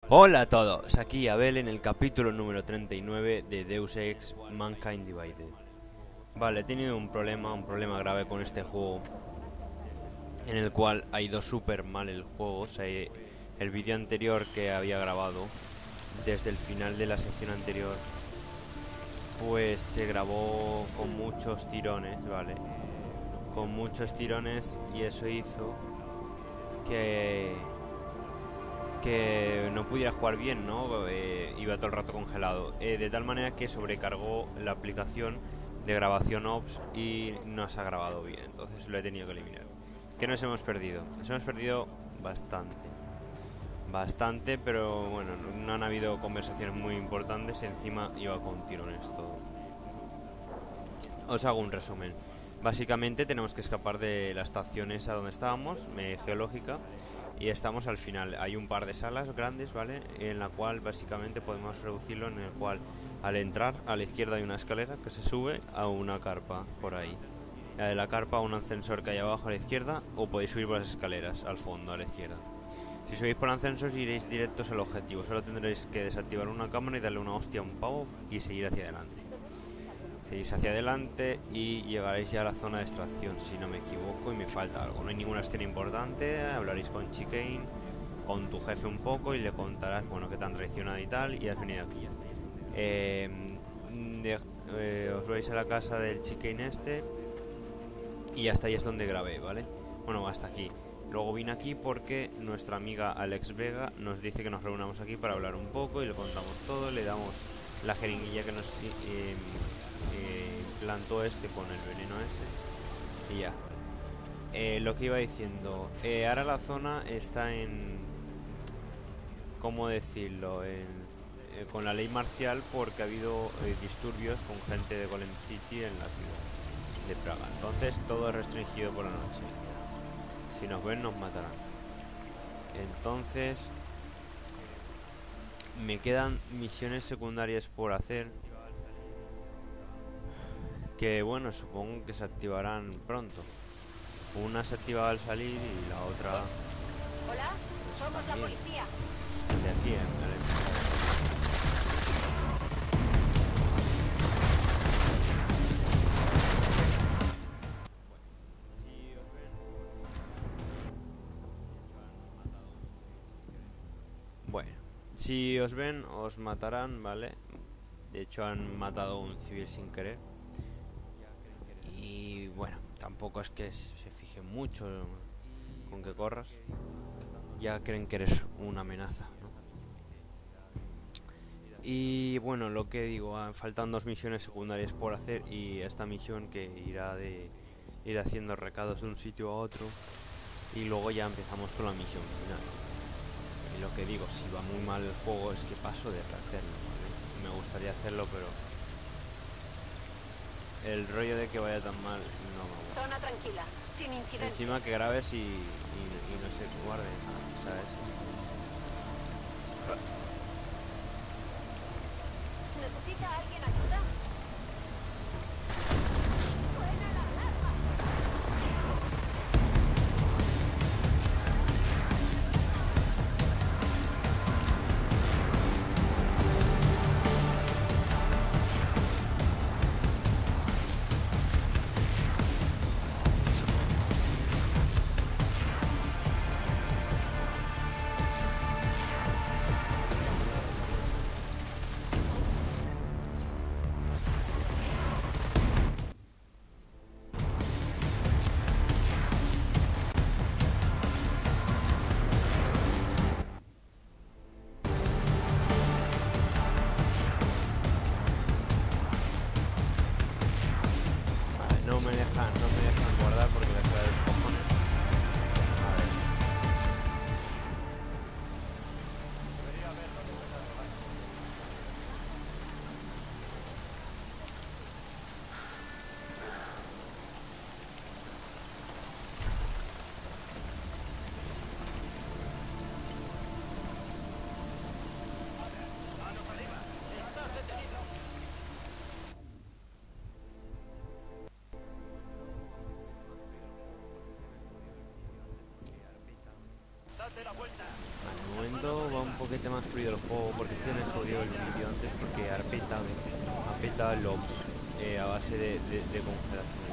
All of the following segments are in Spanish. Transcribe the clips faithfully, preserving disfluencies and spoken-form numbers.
Hola a todos, aquí Abel en el capítulo número treinta y nueve de Deus Ex Mankind Divided. Vale, he tenido un problema, un problema grave con este juego, en el cual ha ido súper mal el juego. O sea, el vídeo anterior que había grabado, desde el final de la sección anterior, pues se grabó con muchos tirones, ¿vale? Con muchos tirones, y eso hizo que... que no pudiera jugar bien, ¿no? Eh, iba todo el rato congelado, eh, de tal manera que sobrecargó la aplicación de grabación Ops y no se ha grabado bien, entonces lo he tenido que eliminar. ¿Qué nos hemos perdido? Nos hemos perdido bastante, bastante, pero bueno, no han habido conversaciones muy importantes, encima iba con tirones todo. Os hago un resumen. Básicamente tenemos que escapar de la estación esa donde estábamos, eh, geológica, y estamos al final. Hay un par de salas grandes, ¿vale? En la cual básicamente podemos reducirlo, en el cual al entrar a la izquierda hay una escalera que se sube a una carpa por ahí. La de la carpa, un ascensor que hay abajo a la izquierda, o podéis subir por las escaleras al fondo a la izquierda. Si subís por ascensos iréis directos al objetivo. Solo tendréis que desactivar una cámara y darle una hostia a un pavo y seguir hacia adelante. Seguís hacia adelante y llegaréis ya a la zona de extracción, si no me equivoco, y me falta algo. No hay ninguna escena importante. Hablaréis con Chicane, con tu jefe un poco, y le contarás, bueno, que te han traicionado y tal, y has venido aquí. Eh, de, eh, os vais a la casa del Chicane este, y hasta ahí es donde grabé, ¿vale? Bueno, hasta aquí. Luego vine aquí porque nuestra amiga Alex Vega nos dice que nos reunamos aquí para hablar un poco, y le contamos todo, le damos la jeringuilla que nos... Eh, Eh, plantó este con el veneno ese y ya. Eh, lo que iba diciendo, eh, ahora la zona está en, ¿cómo decirlo? En, eh, con la ley marcial, porque ha habido eh, disturbios con gente de Golem City en la ciudad de Praga. Entonces todo es restringido por la noche. Si nos ven nos matarán. Entonces me quedan misiones secundarias por hacer, que bueno, supongo que se activarán pronto. Una se activaba al salir y la otra... Hola, pues somos la policía. De aquí, ¿eh? Vale. Bueno, si os ven, os matarán, ¿vale? De hecho han matado a un civil sin querer. Y bueno, tampoco es que se fijen mucho con que corras. Ya creen que eres una amenaza, ¿no? Y bueno, lo que digo, faltan dos misiones secundarias por hacer, y esta misión que irá de ir haciendo recados de un sitio a otro, y luego ya empezamos con la misión final. Y lo que digo, si va muy mal el juego, es que paso de rehacerlo, ¿vale? Me gustaría hacerlo, pero el rollo de que vaya tan mal no me gusta. Zona tranquila, sin incidentes. Encima que grabes y, y, y no se guarde, ¿sabes? ¿Necesita alguien ayuda? ¡Suena la alarma! Al momento va un poquito más fluido el juego porque se me jodió el vídeo antes porque ha petado, ha petado el logs eh, a base de, de, de congelación.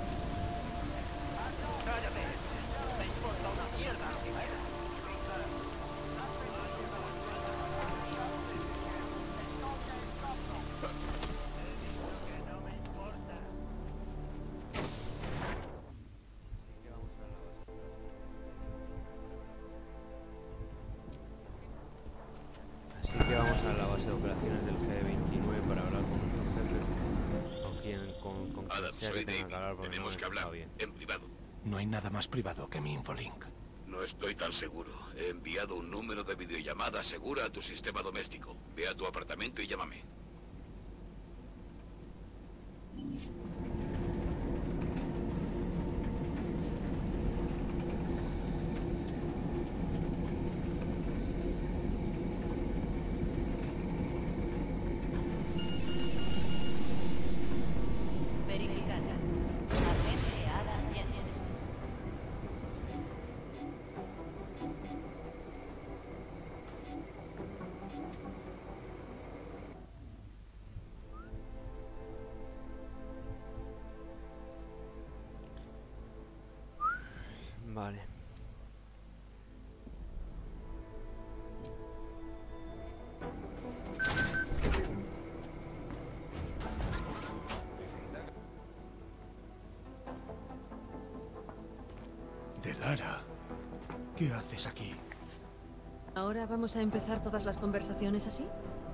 Así que vamos a la base de operaciones del G veintinueve para hablar con nuestro jefe, con quien, con, con quien Adam, sea soy que tenga David. que hablar porque Tenemos no que hablar bien. en privado. No hay nada más privado que mi infolink. No estoy tan seguro. He enviado un número de videollamada segura a tu sistema doméstico. Ve a tu apartamento y llámame. Verificada. Agente Adam Jensen. Vale. Delara, ¿qué haces aquí? ¿Ahora vamos a empezar todas las conversaciones así?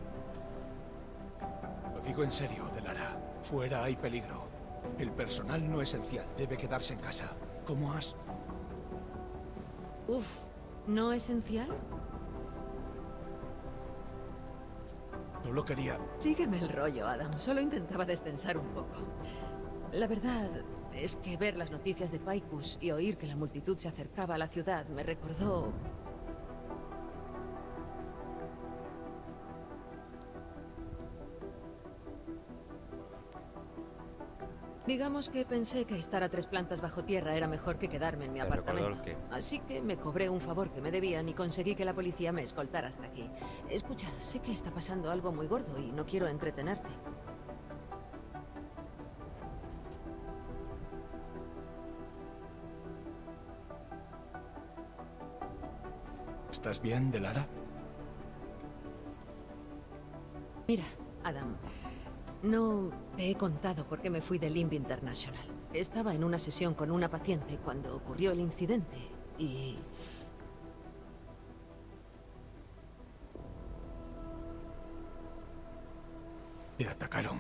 Lo digo en serio, Delara. Fuera hay peligro. El personal no esencial debe quedarse en casa. ¿Cómo has...? Uf, ¿no esencial? Solo quería... Sígueme el rollo, Adam. Solo intentaba descensar un poco. La verdad es que ver las noticias de Picus y oír que la multitud se acercaba a la ciudad me recordó... Digamos que pensé que estar a tres plantas bajo tierra era mejor que quedarme en mi ¿Te recordó apartamento. el qué? Así que me cobré un favor que me debían y conseguí que la policía me escoltara hasta aquí. Escucha, sé que está pasando algo muy gordo y no quiero entretenerte. ¿Estás bien, Delara? Mira, Adam, no te he contado por qué me fui de Limb International. Estaba en una sesión con una paciente cuando ocurrió el incidente y... Te atacaron.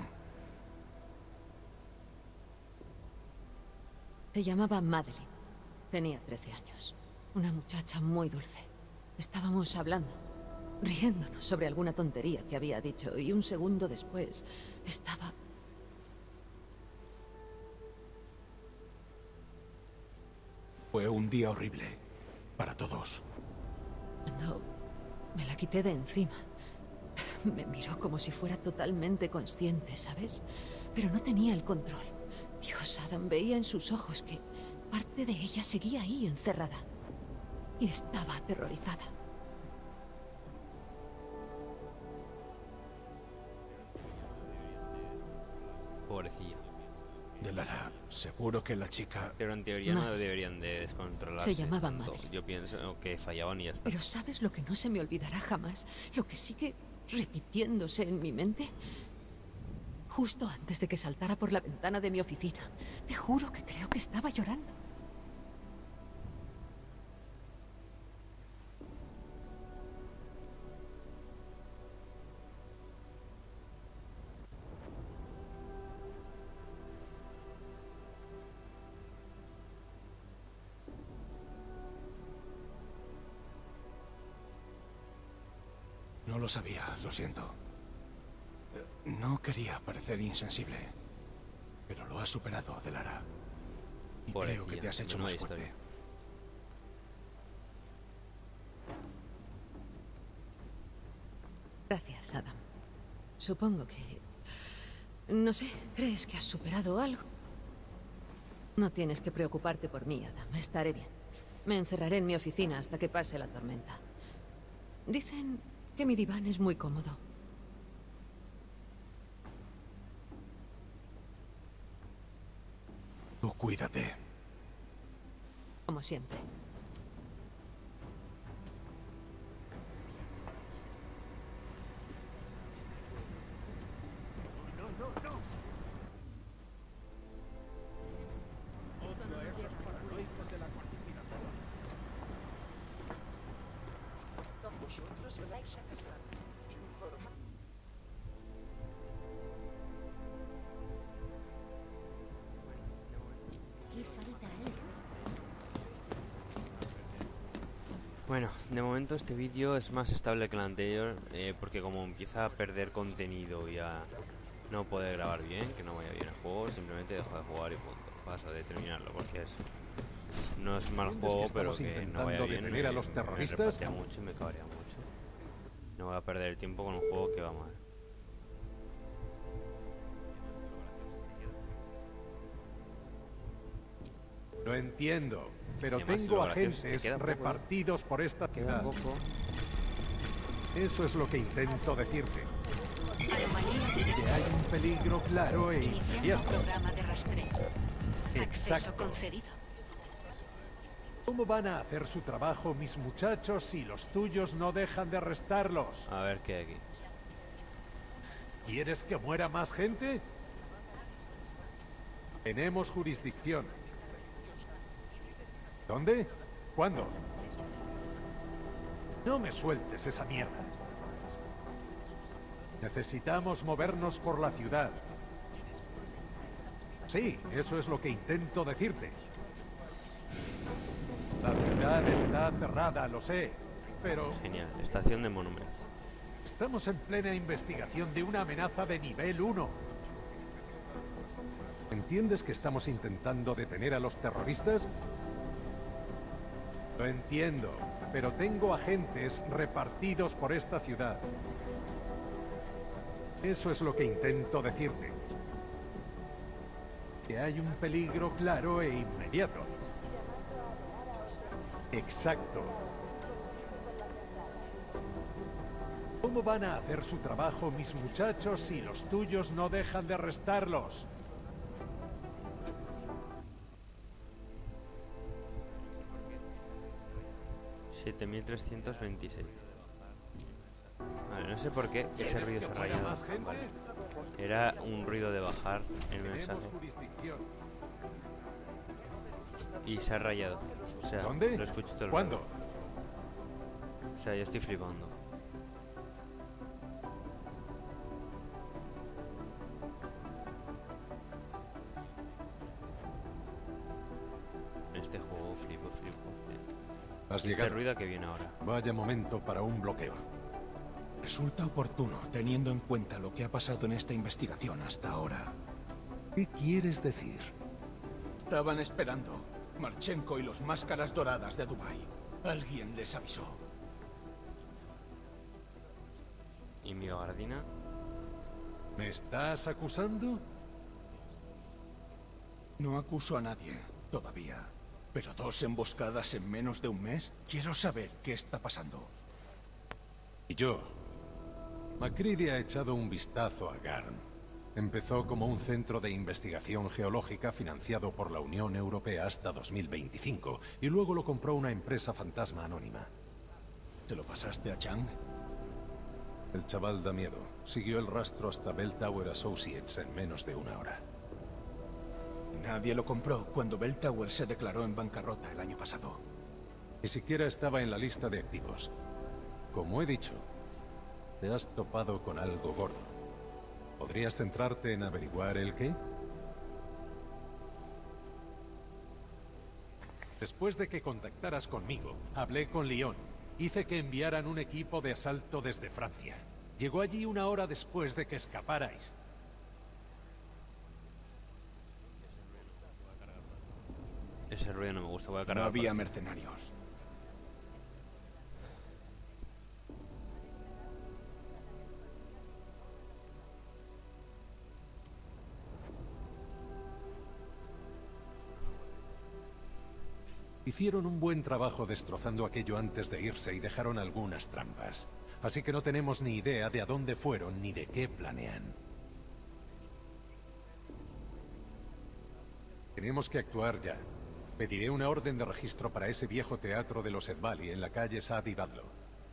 Se llamaba Madeline. Tenía trece años. Una muchacha muy dulce. Estábamos hablando, riéndonos sobre alguna tontería que había dicho y un segundo después estaba... Fue un día horrible. Para todos. Cuando me la quité de encima, me miró como si fuera totalmente consciente, ¿sabes? Pero no tenía el control. Dios, Adam, veía en sus ojos que parte de ella seguía ahí encerrada. Y estaba aterrorizada. Pobrecilla. Delara, seguro que la chica... Pero en teoría no Madeline. deberían de descontrolarse. Se llamaba tanto. Madeline. Yo pienso que fallaban y ya está. Pero ¿sabes lo que no se me olvidará jamás? Lo que sigue repitiéndose en mi mente. Justo antes de que saltara por la ventana de mi oficina, te juro que creo que estaba llorando. No lo sabía, lo siento. Eh, No quería parecer insensible. Pero lo has superado, Delara. Y creo que te has hecho más fuerte. Gracias, Adam. Supongo que... No sé, ¿crees que has superado algo? No tienes que preocuparte por mí, Adam. Estaré bien. Me encerraré en mi oficina hasta que pase la tormenta. Dicen que mi diván es muy cómodo. Tú cuídate. Como siempre. Bueno, de momento este vídeo es más estable que el anterior, eh, porque como empieza a perder contenido y a no poder grabar bien, que no vaya bien el juego, simplemente dejo de jugar y punto. Paso de terminarlo, porque es no es mal juego, pero que no vaya bien, me, a los terroristas? me repatea mucho y me cabrea mucho. No voy a perder el tiempo con un juego que va mal. Lo entiendo, pero Además, tengo lo gracioso es que agentes queda poco, repartidos por esta Queda ciudad. poco. Eso es lo que intento decirte. Anomalía. Que hay un peligro claro e Iniciando inmediato. programa de rastreo. Acceso Exacto. concedido. ¿Cómo van a hacer su trabajo mis muchachos si los tuyos no dejan de arrestarlos? A ver qué hay aquí. ¿Quieres que muera más gente? Tenemos jurisdicción. ¿Dónde? ¿Cuándo? No me sueltes esa mierda. Necesitamos movernos por la ciudad. Sí, eso es lo que intento decirte. La ciudad está cerrada, lo sé, pero Genial, estación de monumento. estamos en plena investigación de una amenaza de nivel uno. ¿Entiendes que estamos intentando detener a los terroristas? Lo entiendo, pero tengo agentes repartidos por esta ciudad. Eso es lo que intento decirte. Que hay un peligro claro e inmediato. Exacto. ¿Cómo van a hacer su trabajo mis muchachos si los tuyos no dejan de arrestarlos? siete mil trescientos veintiséis. Vale, no sé por qué ese ruido se ha rayado. Vale. Era un ruido de bajar el mensaje Tenemos jurisdicción. y se ha rayado. O sea, ¿Dónde? lo escucho todo el ¿Cuándo? rato. O sea, yo estoy flipando. En este juego flipo, flipo, flipo. Has Este llegado. ruido que viene ahora. Vaya momento para un bloqueo. Resulta oportuno, teniendo en cuenta lo que ha pasado en esta investigación hasta ahora. ¿Qué quieres decir? Estaban esperando. Marchenko y los Máscaras Doradas de Dubái. Alguien les avisó. ¿Y mi gardina? ¿Me estás acusando? No acuso a nadie, todavía. Pero dos emboscadas en menos de un mes. Quiero saber qué está pasando. Y yo. Macready ha echado un vistazo a Garn. Empezó como un centro de investigación geológica financiado por la Unión Europea hasta dos mil veinticinco, y luego lo compró una empresa fantasma anónima. ¿Te lo pasaste a Chang? El chaval da miedo. Siguió el rastro hasta Bell Tower Associates en menos de una hora. Nadie lo compró cuando Bell Tower se declaró en bancarrota el año pasado. Ni siquiera estaba en la lista de activos. Como he dicho, te has topado con algo gordo. ¿Podrías centrarte en averiguar el qué? Después de que contactaras conmigo, hablé con Lyon. Hice que enviaran un equipo de asalto desde Francia. Llegó allí una hora después de que escaparais. Ese ruido no me gusta, voy a No cargar. había partida. mercenarios. Hicieron un buen trabajo destrozando aquello antes de irse y dejaron algunas trampas. Así que no tenemos ni idea de a dónde fueron ni de qué planean. Tenemos que actuar ya. Pediré una orden de registro para ese viejo teatro de los Edvali en la calle Saad y Dadlo.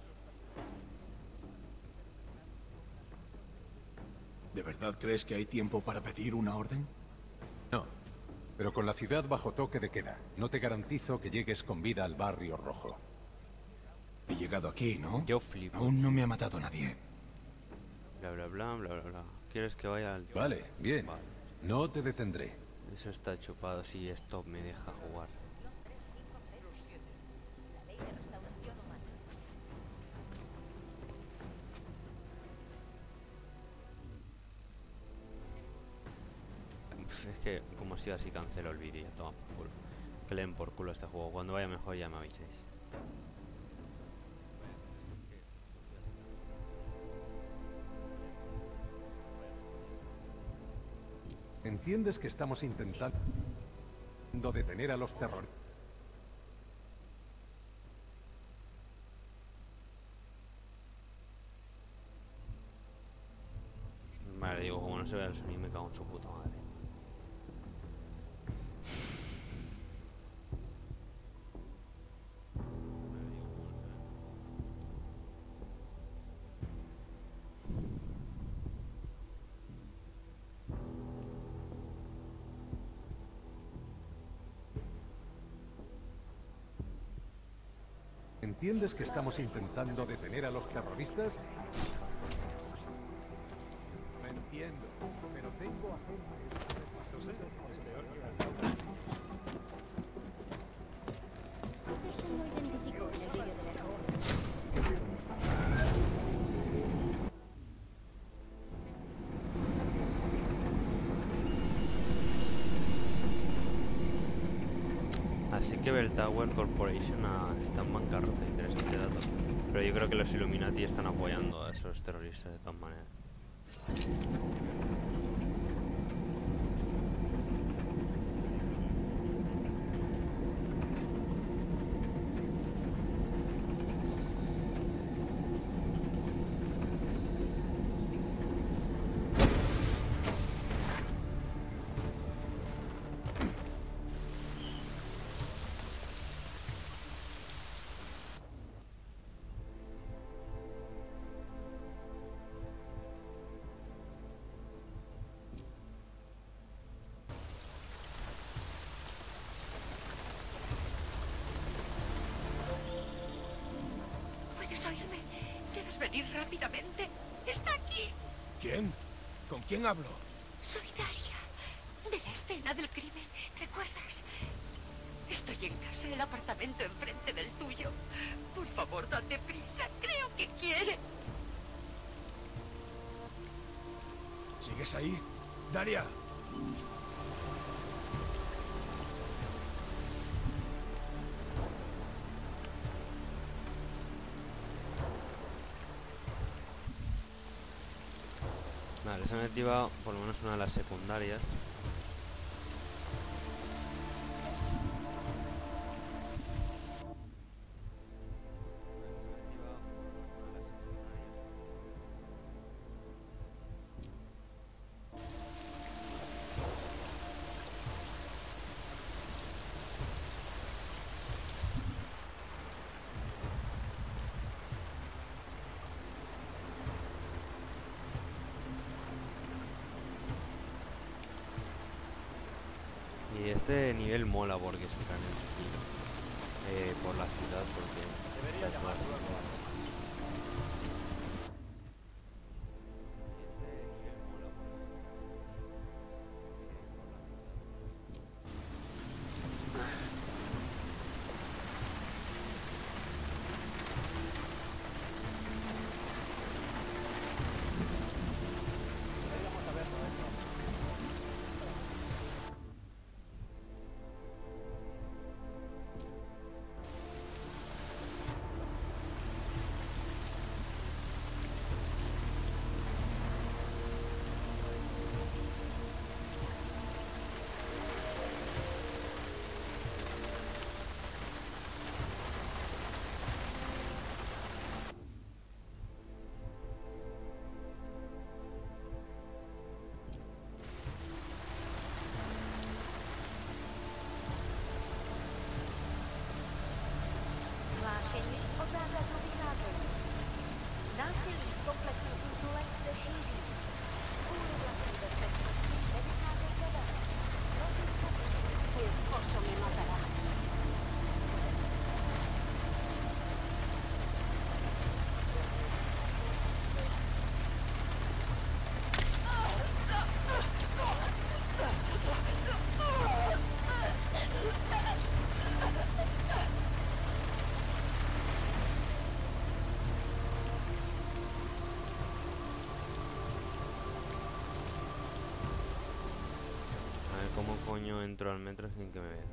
¿De verdad crees que hay tiempo para pedir una orden? No, pero con la ciudad bajo toque de queda, no te garantizo que llegues con vida al barrio rojo. He llegado aquí, ¿no? Yo flipo. Aún no me ha matado nadie. Bla, bla, bla, bla, bla, bla. ¿Quieres que vaya al... Vale, bien. Vale. No te detendré. Eso está chupado si esto me deja jugar. Es que como si así cancelo el vídeo, toma por culo. Que le den por culo este juego. Cuando vaya mejor ya me aviséis. ¿Entiendes que estamos intentando detener a los terroristas? Vale, digo, como no se vea el sonido me cago en su puta madre. ¿Entiendes que estamos intentando detener a los terroristas? Lo entiendo, pero tengo a gente... No sé, Así que Bell Tower Corporation ah, está en bancarrota, interesante dato. Pero yo creo que los Illuminati están apoyando a esos terroristas de todas maneras. ¿Puedes oírme? Debes venir rápidamente. Está aquí. ¿Quién? ¿Con quién hablo? Soy Daria, de la escena del crimen. ¿Recuerdas? Estoy en casa, el apartamento enfrente del tuyo. Por favor, date prisa. Creo que quiere. ¿Sigues ahí? Daria. Vale, se han activado por lo menos una de las secundarias. Y este nivel mola porque es un gran estilo eh, por la ciudad, porque debería llamar ¿Cómo coño entro al metro sin que me vea?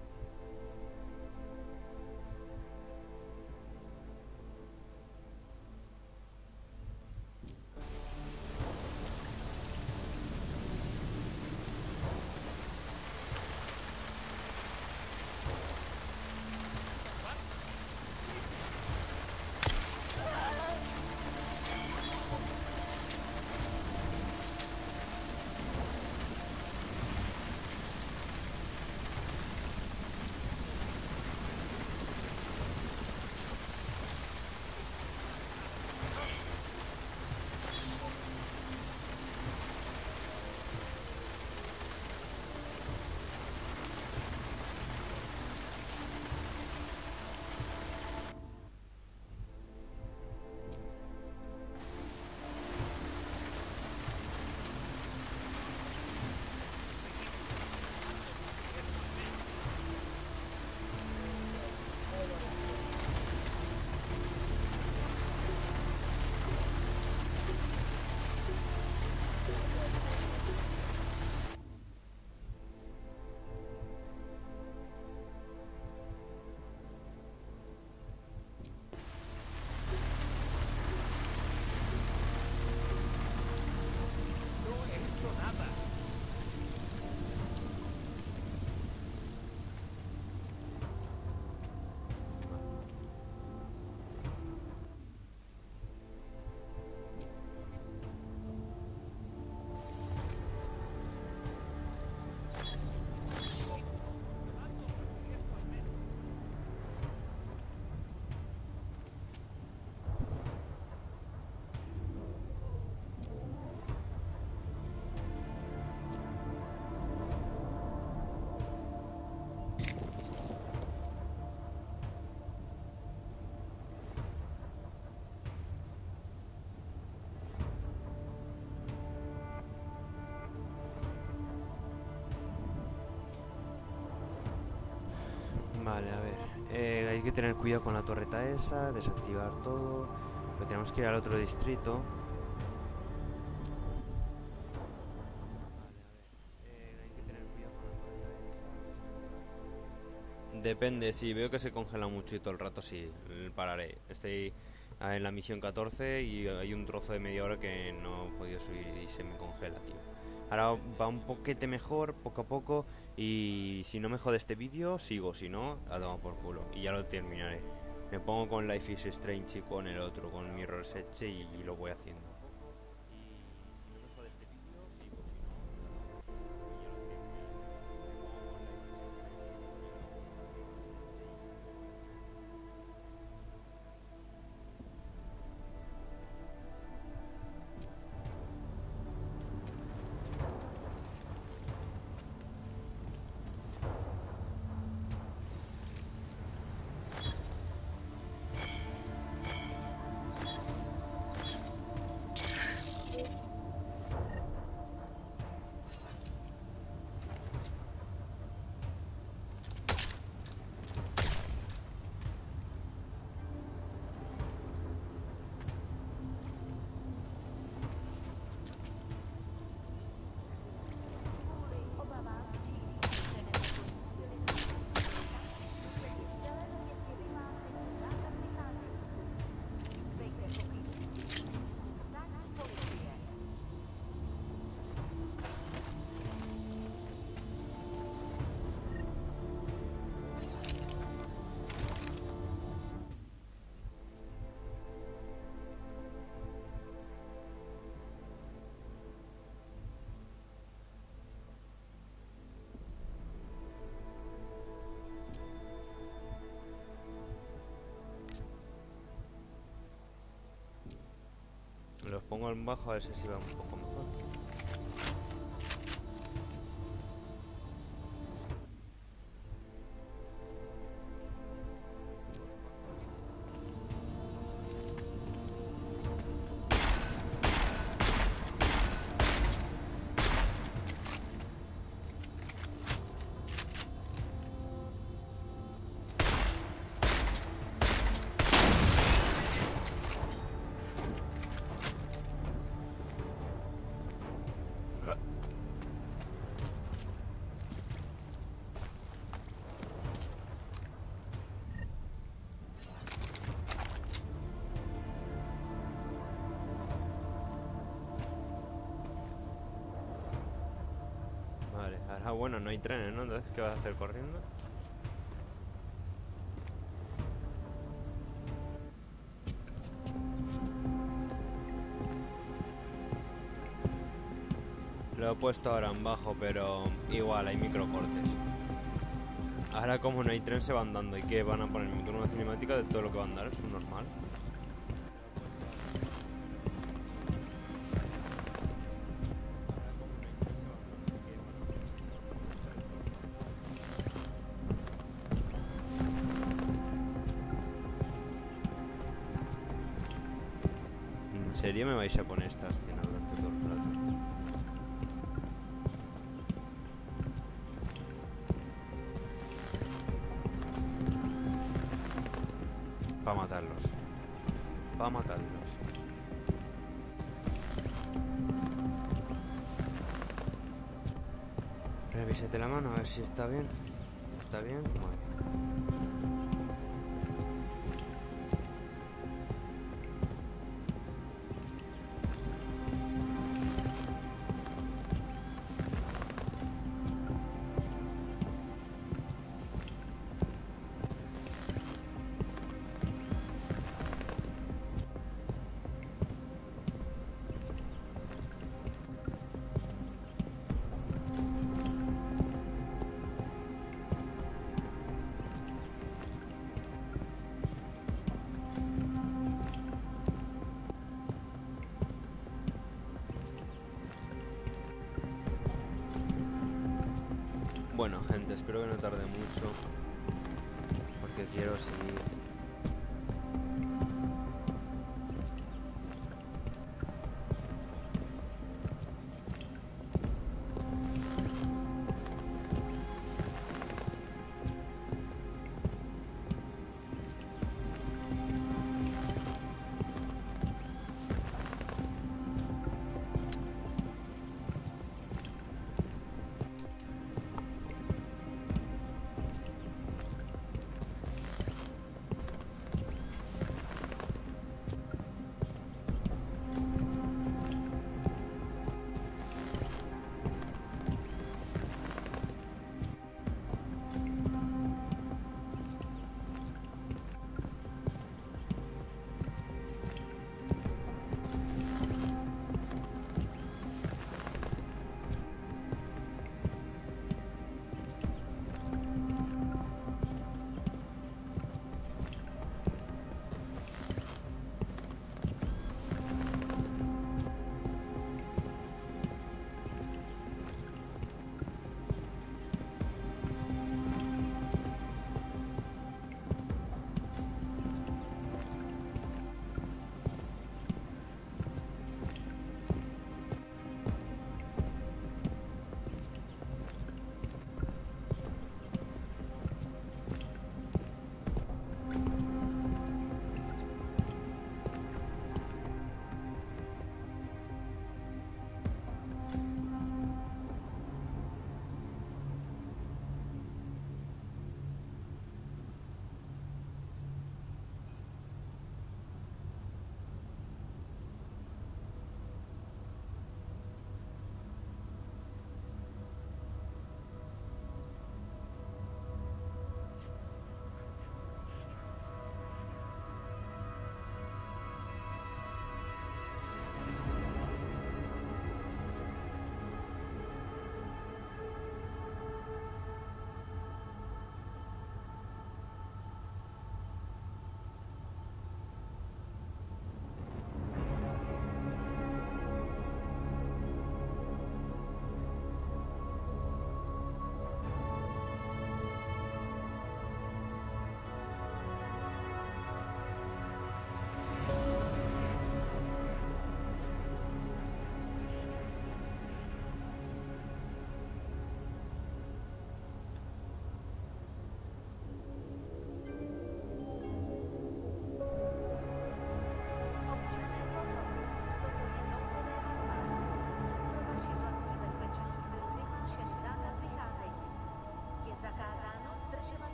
Vale, a ver. Eh, hay que tener cuidado con la torreta esa, desactivar todo. Porque tenemos que ir al otro distrito. Depende, si veo que se congela mucho y todo el rato, sí, pararé. Estoy en la misión catorce y hay un trozo de media hora que no he podido subir y se me congela, tío. Ahora va un poquete mejor, poco a poco, y si no me jode este vídeo, sigo, si no, a tomar por culo, y ya lo terminaré. Me pongo con Life is Strange y con el otro, con Mirror's Edge, y, y lo voy haciendo. Los pongo en bajo a ver si va un poco mejor. Ah, bueno, no hay trenes, ¿no? Entonces, ¿qué vas a hacer corriendo? Lo he puesto ahora en bajo, pero igual hay microcortes. Ahora como no hay tren se van dando. ¿Y que van a poner una cinemática de todo lo que van a dar? ¿Es un normal? ¿En serio me vais a poner esta escena durante todo el rato? Para matarlos. Para matarlos. Revísate la mano a ver si está bien. ¿Está bien? Muy bien. Bueno, gente, espero que no tarde mucho, porque quiero seguir.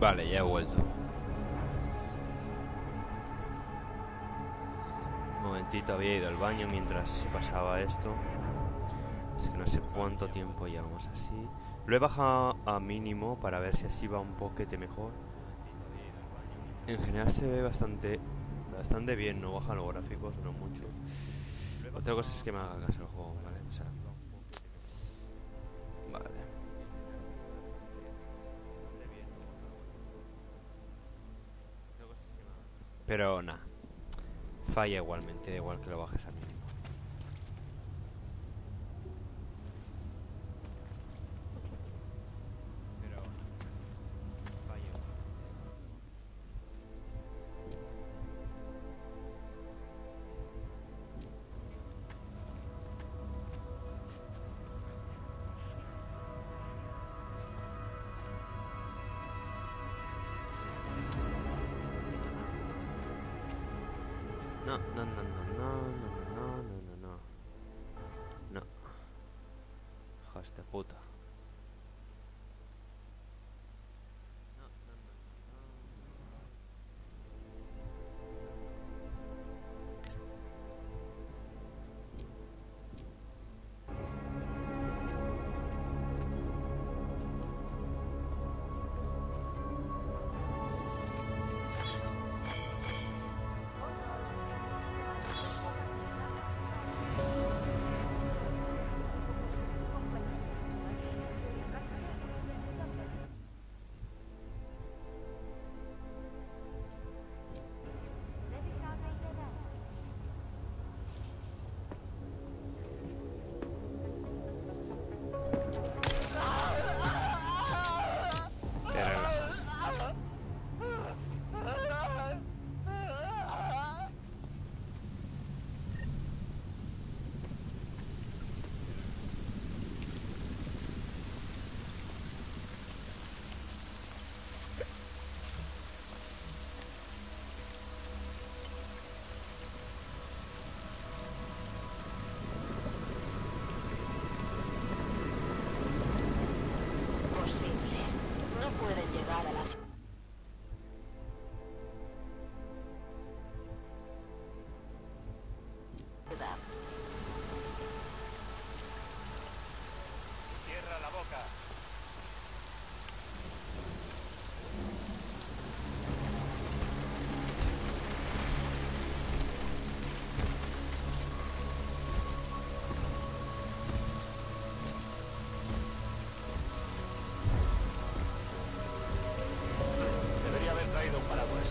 Vale, ya he vuelto. Un momentito, había ido al baño mientras se pasaba esto. Es que no sé cuánto tiempo llevamos así. Lo he bajado a mínimo para ver si así va un poquete mejor. En general se ve bastante bastante bien, no bajan los gráficos, no mucho. Otra cosa es que me haga caso el juego, ¿vale? O sea, vale. Pero nada, falla igualmente, da igual que lo bajes a mínimo. No, no, no, no, no, no, no, no, no, no. No. Hijos de puta. Te relajas. Posible. No pueden llegar a la ciudad. Cierra la boca. Debería haber traído un paraguas.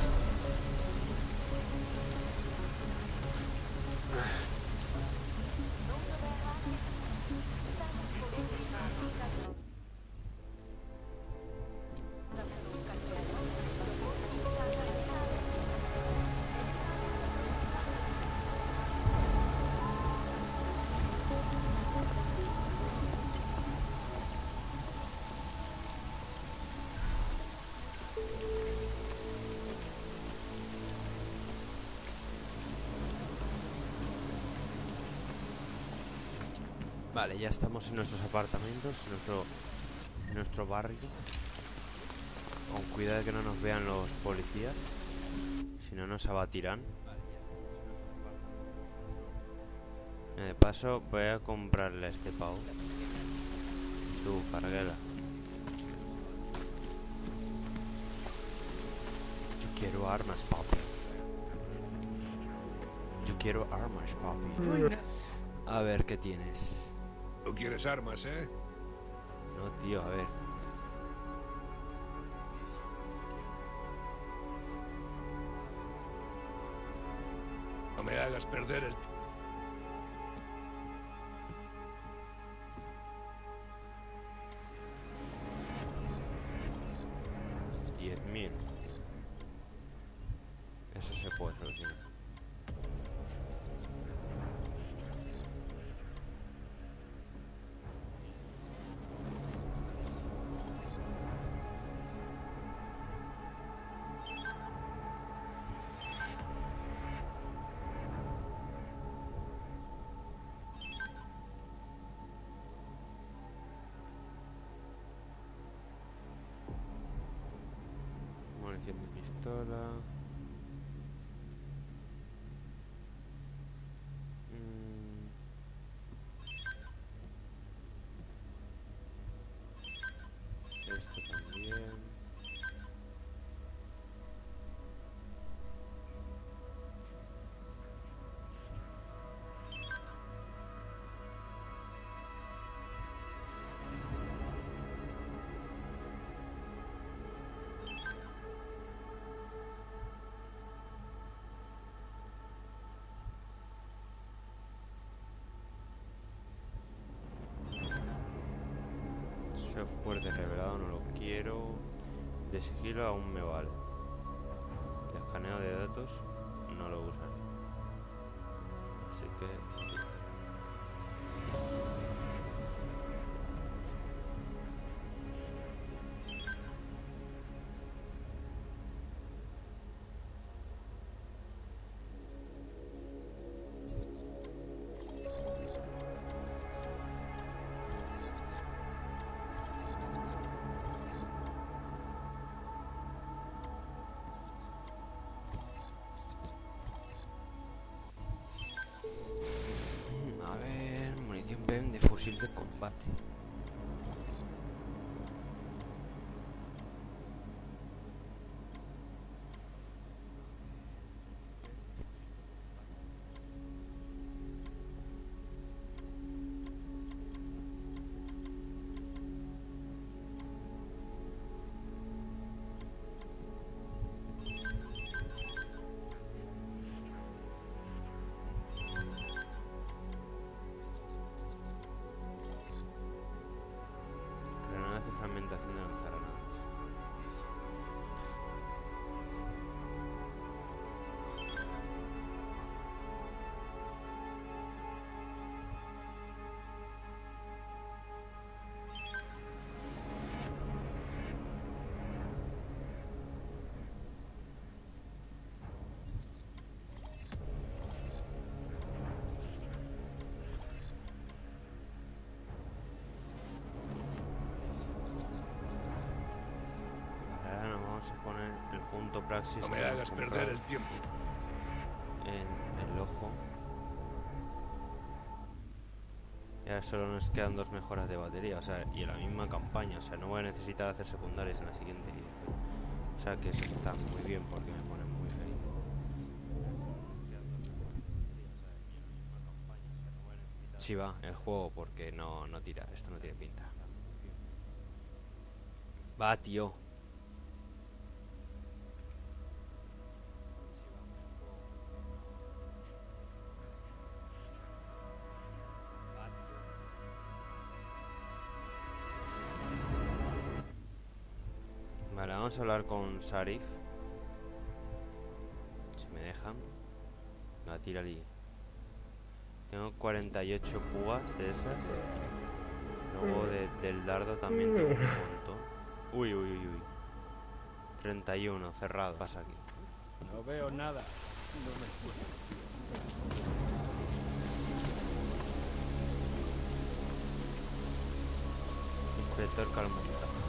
Vale, ya estamos en nuestros apartamentos, en nuestro, en nuestro barrio. Con cuidado de que no nos vean los policías, si no nos abatirán. De paso voy a comprarle a este pavo. Tú, carguela. Yo quiero armas, papi. Yo quiero armas, papi. A ver, ¿qué tienes? ¿No quieres armas, eh? No, tío, a ver. No me hagas perder el... diez mil. Eso se puede solucionar. Munición de pistola. Mm. Esto también. Software de revelado no lo quiero. De sigilo aún me vale. De escaneo de datos no lo usan. Así que... de fusil de combate. Fragmentación de lanzagranadas. A poner el punto praxis. No me hagas perder el tiempo. En el ojo. Y ahora solo nos quedan dos mejoras de batería, o sea, y en la misma campaña, o sea, no voy a necesitar hacer secundarias en la siguiente dirección. O sea, que eso está muy bien porque me pone muy feliz. Sí va, el juego, porque no, no tira, esto no tiene pinta. Va, tío. Vale, vamos a hablar con Sarif. Si me dejan. La tira allí. Tengo cuarenta y ocho púas de esas. Luego de, del dardo también tengo un montón. Uy, uy, uy, uy. treinta y uno, cerrado. Pasa aquí. No veo nada. No me... Inspector Calmonta.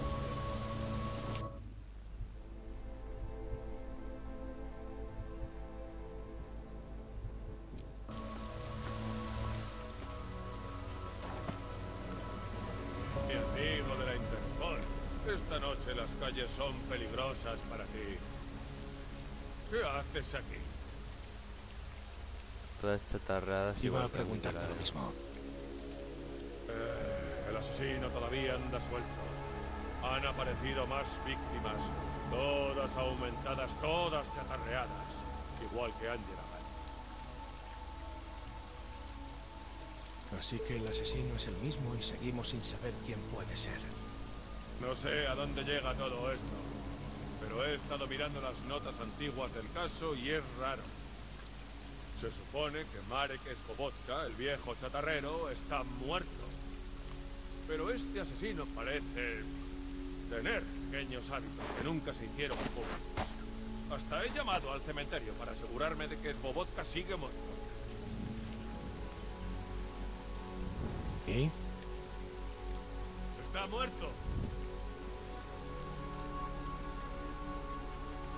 Esta noche las calles son peligrosas para ti. ¿Qué haces aquí? Todas chatarradas. Iba a preguntarte lo mismo. Eh, el asesino todavía anda suelto. Han aparecido más víctimas. Todas aumentadas, todas chatarreadas. Igual que Angela. Así que el asesino es el mismo y seguimos sin saber quién puede ser. No sé a dónde llega todo esto, pero he estado mirando las notas antiguas del caso y es raro. Se supone que Marek Svobotka, el viejo chatarrero, está muerto. Pero este asesino parece tener pequeños hábitos que nunca se hicieron públicos. Hasta he llamado al cementerio para asegurarme de que Svobotka sigue muerto. ¿Y? ¡Está muerto!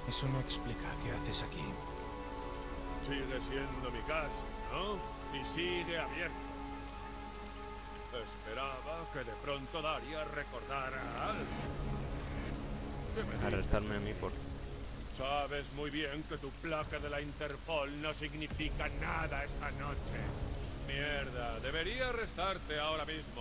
Eso no explica qué haces aquí. Sigue siendo mi casa, ¿no? Y sigue abierto. Esperaba que de pronto Daria recordara algo. Arrestarme a mí por... Sabes muy bien que tu placa de la Interpol no significa nada esta noche. Mierda, debería arrestarte ahora mismo.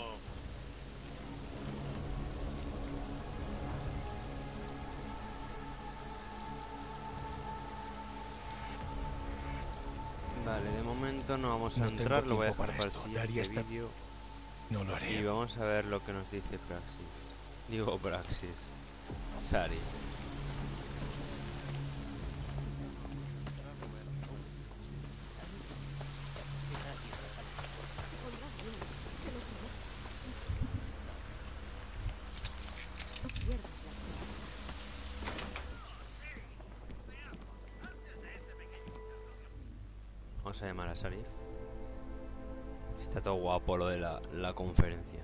Vale, de momento no vamos a No entrar, tengo lo voy a tiempo dejar para para el esto. Daria siguiente está- vídeo. No lo haré. Y vamos a ver lo que nos dice Praxis. Digo Praxis. Sari. Vamos a llamar a Sarif. Está todo guapo lo de la, la conferencia.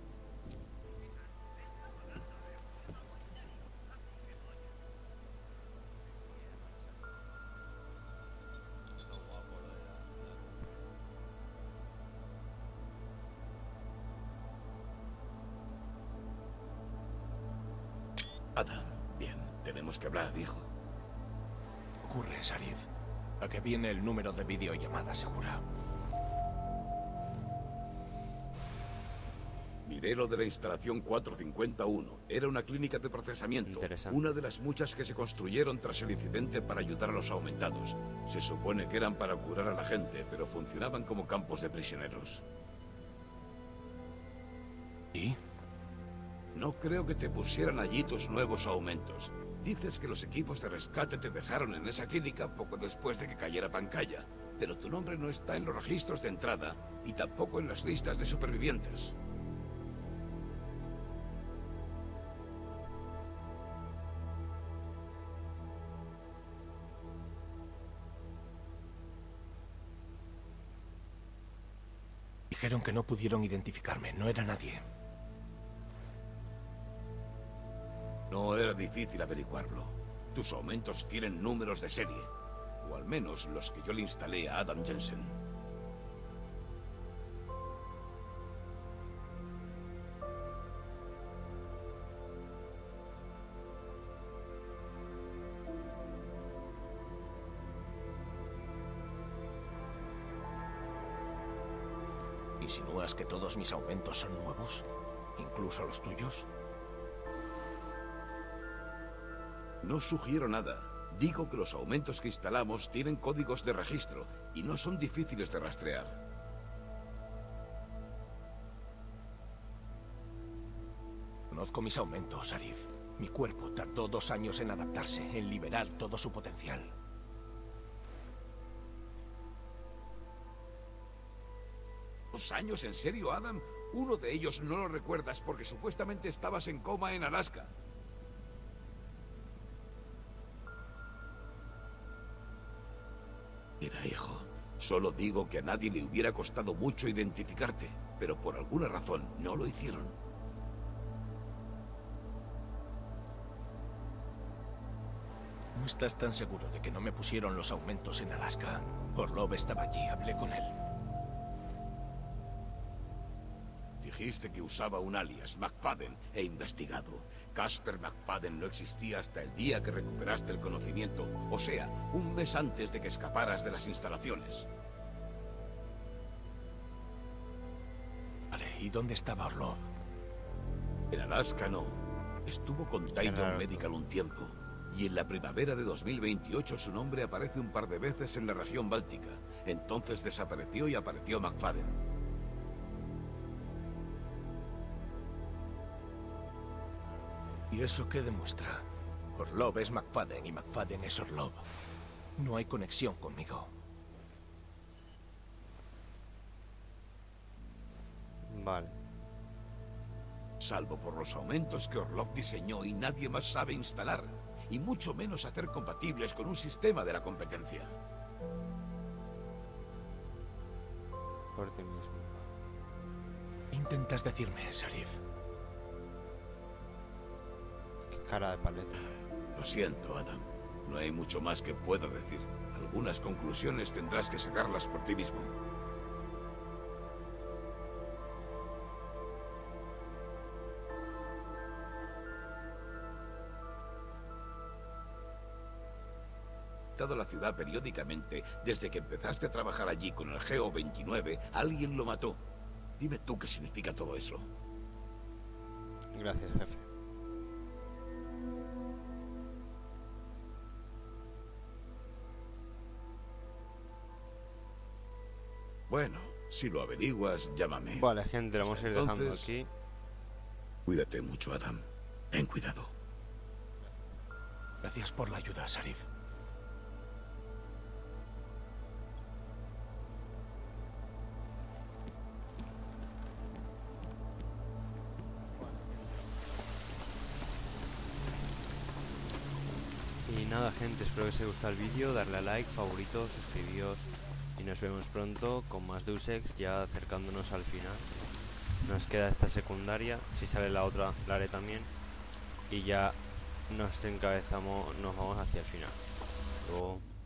Adam, bien, tenemos que hablar, hijo. Ocurre, Sarif. ¿A qué viene el número de videollamada segura? Miré lo de la instalación cuatrocientos cincuenta y uno. Era una clínica de procesamiento. Interesante. Una de las muchas que se construyeron tras el incidente para ayudar a los aumentados. Se supone que eran para curar a la gente, pero funcionaban como campos de prisioneros. ¿Y? No creo que te pusieran allí tus nuevos aumentos. Dices que los equipos de rescate te dejaron en esa clínica poco después de que cayera Pancaya, pero tu nombre no está en los registros de entrada y tampoco en las listas de supervivientes. Dijeron que no pudieron identificarme. No era nadie. No era difícil averiguarlo. Tus aumentos tienen números de serie. O al menos los que yo le instalé a Adam Jensen. ¿Insinúas que todos mis aumentos son nuevos? ¿Incluso los tuyos? No sugiero nada. Digo que los aumentos que instalamos tienen códigos de registro y no son difíciles de rastrear. Conozco mis aumentos, Sarif. Mi cuerpo tardó dos años en adaptarse, en liberar todo su potencial. ¿Dos años? ¿En serio, Adam? Uno de ellos no lo recuerdas porque supuestamente estabas en coma en Alaska. Mira, hijo, solo digo que a nadie le hubiera costado mucho identificarte, pero por alguna razón no lo hicieron. ¿No estás tan seguro de que no me pusieron los aumentos en Alaska? Orlov estaba allí, hablé con él. Dijiste que usaba un alias, McFadden, he investigado. Casper McFadden no existía hasta el día que recuperaste el conocimiento, o sea, un mes antes de que escaparas de las instalaciones. Vale, ¿y dónde estaba Orlov? En Alaska no. Estuvo con Tidon Medical un tiempo. Y en la primavera de dos mil veintiocho su nombre aparece un par de veces en la región báltica. Entonces desapareció y apareció McFadden. ¿Y eso qué demuestra? Orlov es McFadden y McFadden es Orlov. No hay conexión conmigo. Vale. Salvo por los aumentos que Orlov diseñó y nadie más sabe instalar. Y mucho menos hacer compatibles con un sistema de la competencia. Por ti mismo. ¿Qué intentas decirme, Sarif? Qué cara de paleta. Lo siento, Adam. No hay mucho más que pueda decir. Algunas conclusiones tendrás que sacarlas por ti mismo. Dado la ciudad periódicamente, desde que empezaste a trabajar allí con el Geo veintinueve, alguien lo mató. Dime tú qué significa todo eso. Gracias, jefe. Bueno, si lo averiguas, llámame. Vale, gente, lo vamos a ir dejando Entonces, aquí. Cuídate mucho, Adam. Ten cuidado. Gracias por la ayuda, Sharif. Y nada, gente, espero que os haya gustado el vídeo, darle a like, favoritos, suscribíos y nos vemos pronto con más Deus Ex, ya acercándonos al final. Nos queda esta secundaria, si sale la otra la haré también y ya nos encabezamos, nos vamos hacia el final. Luego...